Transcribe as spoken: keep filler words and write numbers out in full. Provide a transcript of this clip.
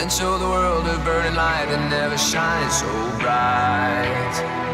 and show the world a burning light that never shines so bright.